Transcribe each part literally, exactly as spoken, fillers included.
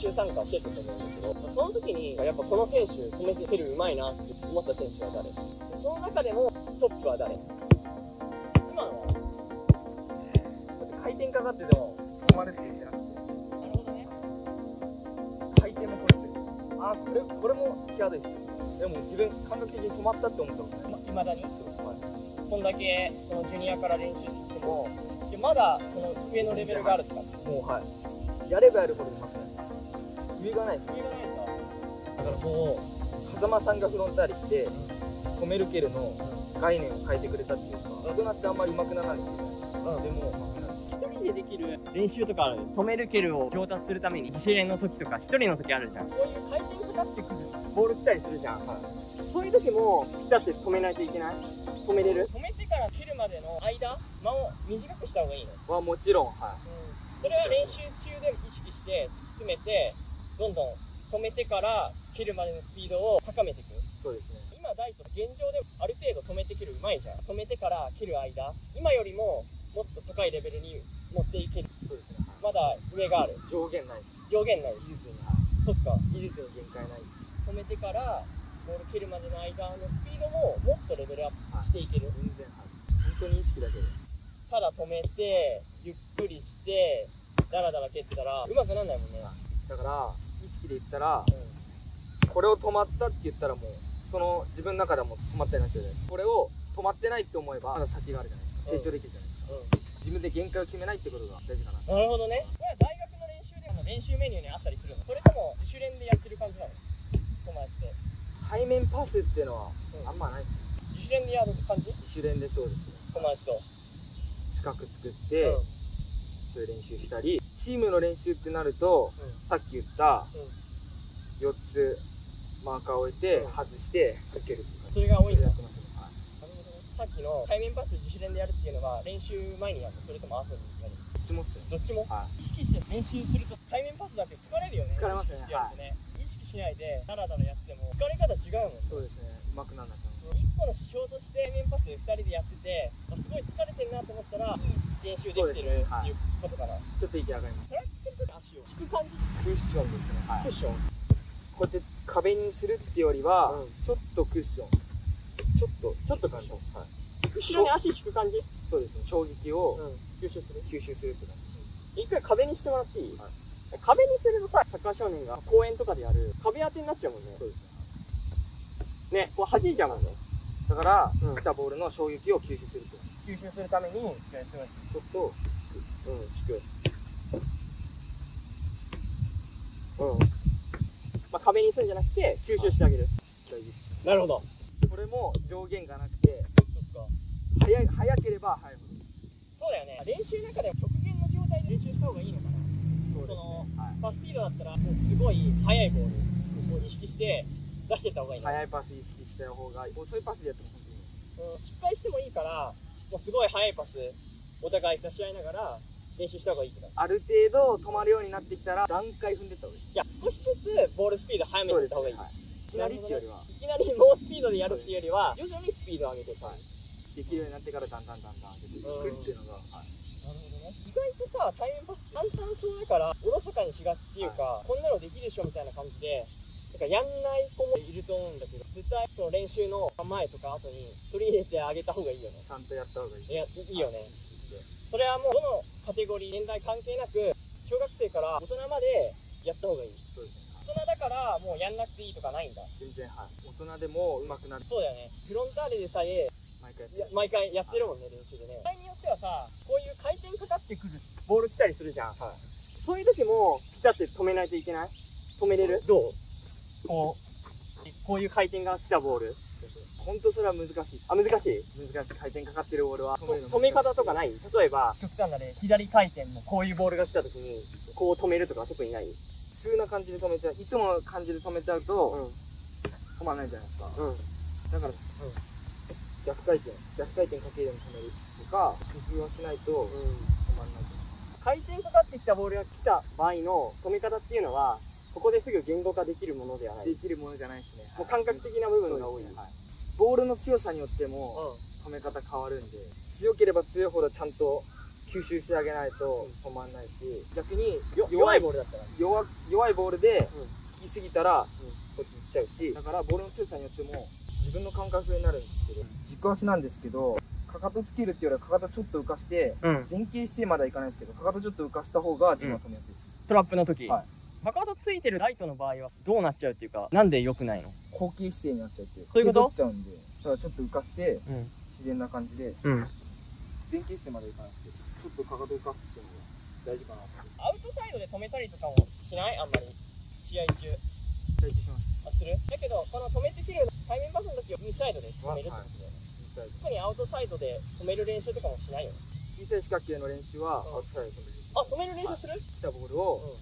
習参加してたと思うんですけど、その時にやっぱこの選手止めて蹴るうまいなって思った選手は誰？その中でもトップは誰？今のは回転かかってても止まるって言ってなくて。なるほどね。回転もこれする。あー、これこれも際どいですよ。でも自分感覚的に止まったって思ったことない。いまだにそうです。はい、こんだけそのジュニアから練習しててもまだその上のレベルがあるって感じ。もうはい。やればやるほどうまくない。上がないです。上がないですか。だからもう風間さんがフロンターレ来て、止める蹴るの概念を変えてくれたっていうか、なくなってあんまり上手くならないんですよ。うん、でも上手くなる。一人でできる練習とかある。止める蹴るを上達するために自主練の時とか一人の時あるじゃん。こういう回転かかってくるボール来たりするじゃん。はい、そういう時もピタって止めないといけない。止めれる。止めてから蹴るまでの間間を短くした方がいいのはもちろん。はい、うん、それは練習中で意識して詰めて、どんどん止めてから蹴るまでのスピードを高めていく。そうですね。今大と現状である程度止めて蹴るうまいじゃん。止めてから蹴る間、今よりももっと高いレベルに持っていける。そうですね。まだ上がある。上限ないです。上限ない。技術に。そっか。技術に限界ない。止めてからボール蹴るまでの間のスピードももっとレベルアップしていける。全然。はい、本当に意識だけで。ただ止めてゆっくりしてダラダラ蹴ってたらうまくなんないもんね。だから意識で言ったら、うん、これを止まったって言ったらもうその自分の中でも止まったりなっちゃうじゃないですか。これを止まってないって思えばまだ先があるじゃないですか。成長できるじゃないですか。うん、自分で限界を決めないってことが大事かな。なるほどね。これは大学の練習でも練習メニューにあったりするの？それとも自主練でやってる感じなの？友達で背面パスっていうのはあんまないですよ。自主練でやる感じ？自主練でそうですね。友達と四角作って、うん、そういう練習したり、チームの練習ってなると、うん、さっき言ったよっつマーカーを置いて、うん、外してかける。それが多いんだ。やってますね。はい、なるほどね。さっきの背面パス自主練でやるっていうのは練習前にやるの？それとも後にやる？どっちもっすね。どっちも。はい、意識して練習すると背面パスだけ疲れるよね。疲れますね。意識してやるとね、はい、意識しないでダラダラやっても疲れ方違うもん。そうですね。うまくならない。いっこの指標として背面パスふたりでやってて、すごい疲れてるなと思ったらいい練習できてるっていうことかな。ちょっと息上がります。トラックするとき足を引く感じ。クッションですね。はい、クッション。こうやって壁にするっていうよりは、うん、ちょっとクッション。ちょっとちょっとクッション。はい、後ろに足引く感じ。そうですね。衝撃を吸収する。吸収するって感じ。一回壁にしてもらっていい？はい、壁にするとさ、サッカー少年が公園とかでやる壁当てになっちゃうもんね。そうですね。ね、こう弾いちゃうもんね。だから、うん、来たボールの衝撃を吸収すると。吸収するために、ちょっと、うん、引く。うん。まあ、壁にするんじゃなくて、吸収してあげる。大事です。なるほど。これも上限がなくて、そっか。早い、早ければ早いほど。そうだよね。練習の中では極限の状態で練習した方がいいのかな。そうですね。その、はい、パススピードだったら、もうすごい速いボールを意識して、出していった方がいいの。速いパス意識した方がいい。遅いパスでやっても本当にいい。うん、失敗してもいいから、もうすごい速いパス、お互い出し合いながら練習した方がいいけど。ある程度止まるようになってきたら、段階踏んでった方がいい。いや、少しずつボールスピード速めていった方がいい。はい、いきなりっていうよりは、いきなり猛スピードでやるっていうよりは、徐々にスピードを上げていく。はい、できるようになってからだんだんだんだん上げていくっていうのが。はい、なるほどね。意外とさ、対面パス簡単そうだからおろそかにしがちっていうか、はい、こんなのできるでしょみたいな感じでなんかやんない子もいると思うんだけど、絶対その練習の前とか後に取り入れてあげた方がいいよね。ちゃんとやった方がいい。いや、いいよね。それはもうどのカテゴリー年代関係なく小学生から大人までやった方がいい。そうですね。大人だからもうやんなくていいとかないんだ。全然。はい、大人でも上手くなる。そうだよね。フロンターレでさえ毎回や毎回やってるもんね、練習でね。場合によってはさ、こういう回転かかってくるボール来たりするじゃん。はい、そういう時もピタって止めないといけない。止めれる？どう？こうこういう回転が来たボール。本当それは難しい。あ、難しい？難しい。回転かかってるボールは止めるの止め方とかない？例えば極端な例、左回転のこういうボールが来た時にこう止めるとか特にない？普通な感じで止めちゃう。いつもの感じで止めちゃうと、うん、止まらないじゃないですか。うん、だから、うん、逆回転逆回転かけるように止めるとか工夫はしないと、うん、止まらない。回転かかってきたボールが来た場合の止め方っていうのはここですぐ言語化できるものではない。できるものじゃないですね。もう感覚的な部分が多い。ね、はい、ボールの強さによっても止め方変わるんで、強ければ強いほどちゃんと吸収してあげないと止まんないし、逆に弱いボールだったら弱弱いボールで引きすぎたらこっち行っちゃうし、だからボールの強さによっても自分の感覚になるんですけど、軸足なんですけど、かかとつけるっていうよりはかかとちょっと浮かして、うん、前傾姿勢まではいかないですけど、かかとちょっと浮かした方が自分は止めやすいです、 うん、トラップの時。 はい、 かかとついてるライトの場合はどうなっちゃうっていうか、なんで良くないの？ 後傾姿勢になっちゃうっていうか、 そういうこと？ っちゃうんで、だからちょっと浮かして、うん、自然な感じで、うん、前傾姿勢までいかないですけど、ちょっとかかと浮かすっていうのが大事かなと。 アウトサイドで止めたりとかもしない？あんまり試合中。 試合中します。 あ、する？だけどこの止めて切る背面パスの時はインサイドで止めるってことだよね。はい、特にアウトサイドで止める練習とかもしないよね。 小さい四角形の練習はアウトサイドで止める。 あ、止める練習する？ 来たボールを、うん、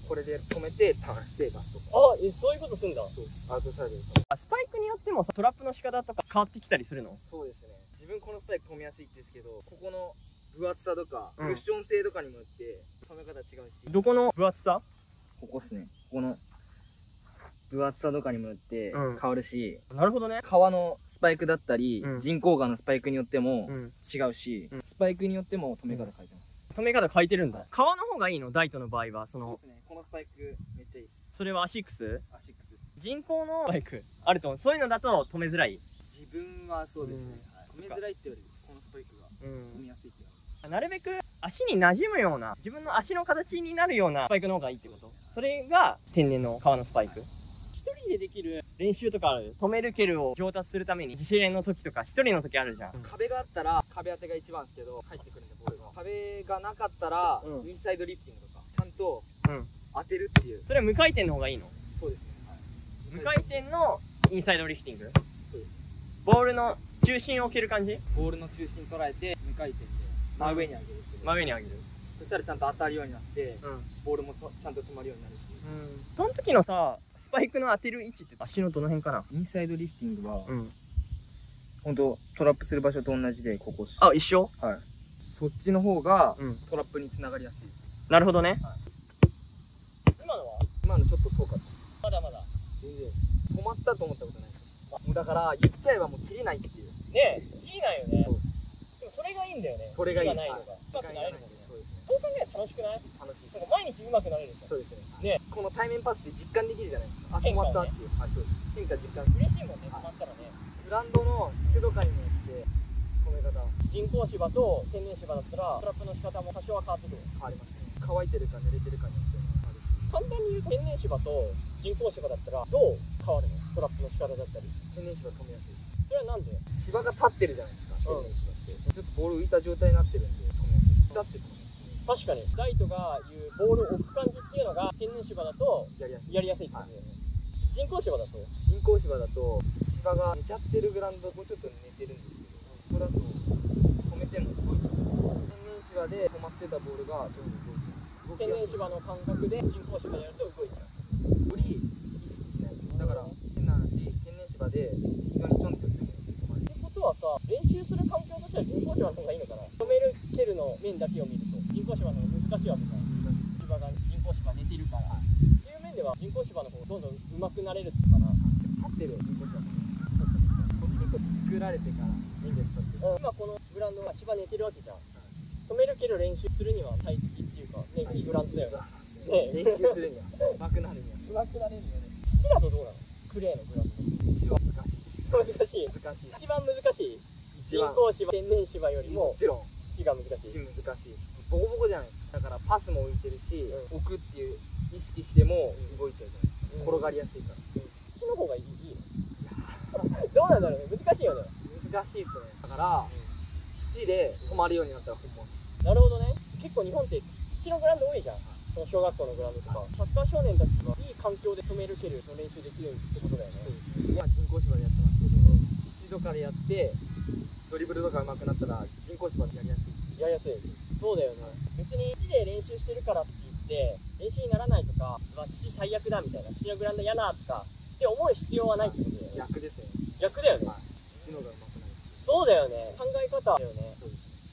これで止めて倒して出すとか。 あ、え、そういうことすんだ。 そうです。アウトサイドで。 スパイクによってもトラップの仕方とか変わってきたりするの？ そうですね。自分このスパイク止めやすいんですけど、ここの分厚さとか、クッション性とかにもよって止め方違うし。 どこの分厚さ？ ここっすね。ここの分厚さとかにもよって変わるし。 うん、なるほどね。 革のスパイクだったり、うん、人工革のスパイクによっても違うし、うん、スパイクによっても止め方変えてます。 止め方変えてるんだ。革の方がいいの？ダイトの場合は。その。 そうですね。このスパイクめっちゃいいです。 それはアシックス？ アシックスです。 人工のスパイクあると思う。そういうのだと止めづらい。 自分はそうですね。うん、止めづらいってよりこのスパイクが止めやすいっていうのは、 うん、なるべく足に馴染むような、自分の足の形になるようなスパイクの方がいいってこと？それが天然の革のスパイク。一人でできる練習とかある？止める蹴るを上達するために自主練の時とか一人の時あるじゃん。 壁があったら壁当てが一番ですけど、入ってくるんでボールが。壁がなかったら、うん、インサイドリフティングとかちゃんと当てるっていう。 それは無回転の方がいいの？ そうですね。はい、 無回転のインサイドリフティング。 そうです。 ボールの中心を蹴る感じ？ ボールの中心捉えて無回転で真上に上げる。 真上に上げる。 そしたらちゃんと当たるようになって、うん、ボールもとちゃんと止まるようになるし。 うん。その時のさ、スパイクの当てる位置って足のどの辺かな？ インサイドリフティングは、うん、ほんとトラップする場所と同じでここっす。 あ、一緒？ はい。そっちの方が、うん、トラップにつながりやすい。 なるほどね。はい、今のは？ 今のちょっと遠かったです。 まだまだ。 全然。止まったと思ったことないですよ。もうだから言っちゃえばもう切れないっていう。 ねえ、切れないよね。でもそれがいいんだよね。 それがいい。 ないのが。うまくなれるもんね。 そうですね。 そう考えたら楽しくない？楽しい。なんか毎日うまくなれるじゃん。 そうですね。ね。この対面パスって実感できるじゃないですか。あ、止まったっていう。はい、そうです。変化実感。 嬉しいもんね、止まったらね。 グラウンドの湿度感にもよって止め方。 人工芝と天然芝だったらトラップの仕方も多少は変わってくる。 変わりますね。乾いてるか濡れてるかによってもあるし。 簡単に言うと天然芝と人工芝だったらどう変わるの？トラップの仕方だったり。 天然芝止めやすい。 それはなんで？ 芝が立ってるじゃないですか。天然芝って。ちょっとボール浮いた状態になってるんで止めやすい。立ってる。 確かにライトが言うボールを置く感じっていうのが天然芝だとやりやすい、やりやすいってことだよね。人工芝だと人工芝だと芝が寝ちゃってるグラウンドもうちょっと寝てるんですけど、これだと止めても動いちゃう。天然芝で止まってたボールがどんどん動いちゃう。 天然芝の感覚で人工芝でやると動いちゃう。 より意識しない。だから変な話、天然芝で非常にちょんって打っても止まる。ってことはさ、練習する環境としては人工芝の方がいいのかな？止める蹴るの面だけを見ると人工芝の方が難しいわけじゃん。芝が人工芝寝てるから、はい、っていう面では人工芝の方がどんどん上手くなれるかな。 立ってる人工芝もコンクリート作られてからいいんですかって、 うん、今このグラウンドは芝寝てるわけじゃん、はい、止める蹴る練習するには最適っていうかね、いいグラウンドだよね。 練習するには上手くなるには上手くなれるよね。土だとどうなの？クレーのグラウンド。 土は難しい。 難しい。難しい。一番難しい。人工芝、天然芝よりももちろん土が難しい。 土難しい。ボコボコじゃないですか。だからパスも浮いてるし、うん、置くっていう意識しても動いちゃうじゃないですか、うん、転がりやすいから、うん、 土の方がいいいいの？どうなんだろうね。難しいよね。 難しいっすね。だから、うん、土で止まるようになったら本物です。 なるほどね。結構日本って土のグラウンド多いじゃん。その小学校のグラウンドとか、サッカー少年たちがいい環境で止める蹴るの練習できるってことだよね。 そうですね。今人工芝でやってますけど、うん、土とかでやってドリブルとか上手くなったら人工芝でやりやすい。 やりやすい。そうだよね。別に土で練習してるからって言って練習にならないとか、まあ、土最悪だみたいな、土のグラウンド嫌なとかって思う必要はないってことだよね。 逆ですね。 逆だよね。 はい、土の方が上手くなる。 そうだよね。考え方だよね。そうです。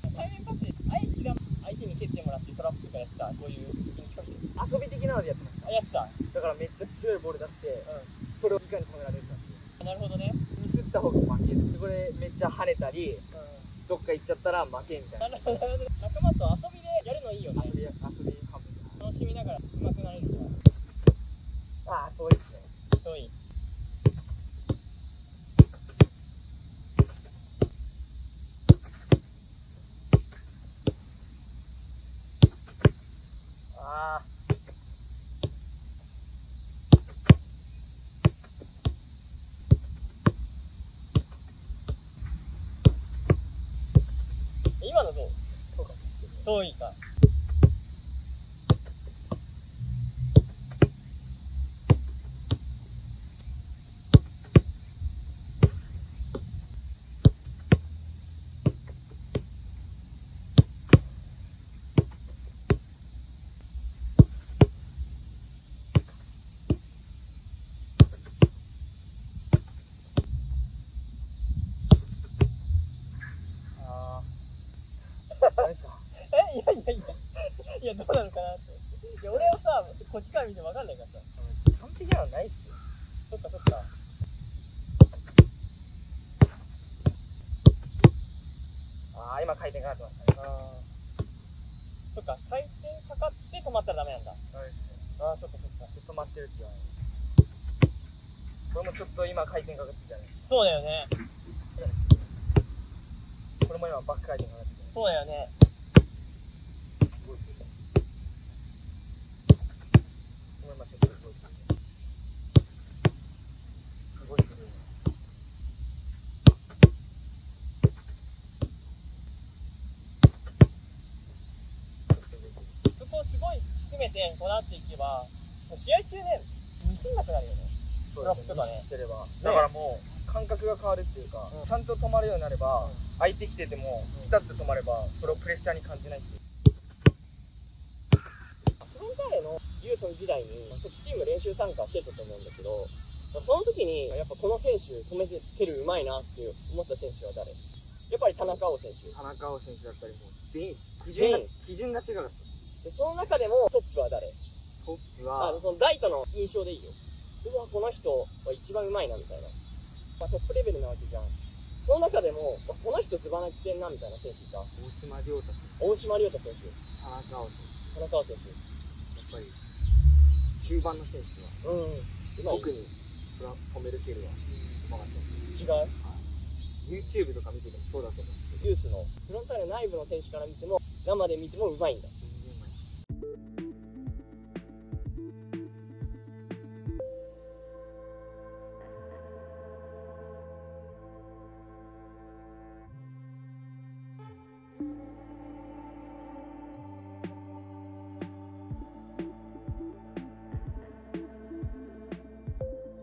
対面パスで相手が相手に蹴ってもらってトラップとかやったこういう遊び的なのでやってました。 あ、やってた。 だからめっちゃ強いボール出して、うん、それをいかに止められるかっていう。 なるほどね。 ミスった方が負ける。これめっちゃ跳ねたり、うん、 どっか行っちゃったら負けみたいな。 なるほど、なるほど。仲間と遊びでやるのいいよね。 遊び遊び半分。 楽しみながら上手くなれるから。 ああ、遠いっすね。 遠い。ああ。今のどう？ 遠かったですけど。 遠いか。 ダメですか？ え、いやいやいや、いや、どうなのかなって。いや、俺はさ、こっちから見て分かんないからさ。 完璧じゃないっすよ。 そっかそっか。 ああ、今回転かかってましたね。 ああ。そっか、回転かかって止まったらダメなんだ。 ダメですね。 ああ、そっかそっか。 止まってるって言わない。これもちょっと今回転かかってるじゃないですか。 そうだよね。 これも今バック回転かかってるじゃないですか。 そうだよね。 これ今ちょっと動いてる。すごいすごい。 そこをすごい含めてこだわっていけば、試合中ね、見せなくなるよね。 そうですね。 トラップとかね意識してれば。だからもう感覚が変わるっていうか、 うんちゃんと止まるようになれば、 うん相手来ててもピタッと止まれば、それをプレッシャーに感じないっていう。 フロンターレのユーソン時代にチーム練習参加してたと思うんだけど、その時にやっぱこの選手止めてるうまいなって思った選手は誰？やっぱり田中碧選手。 田中碧選手だったりも全員基準が基準が違かった。 でその中でもトップは誰？ トップはあそのライトの印象でいいよ。うわこの人は一番うまいなみたいな。まあ、トップレベルなわけじゃん。その中でもこの人ずば抜けてんなみたいな選手いた。 大島亮太選大島亮太選手、 手、田中碧選田中碧選手。 手、やっぱり中盤の選手はうん。うまい。 特に止める蹴るはうまかったです。 違う。 はい、YouTube とか見ててもそうだと思うんですけど、 ユースのフロンターレ内部の選手から見ても生で見てもうまいんだ。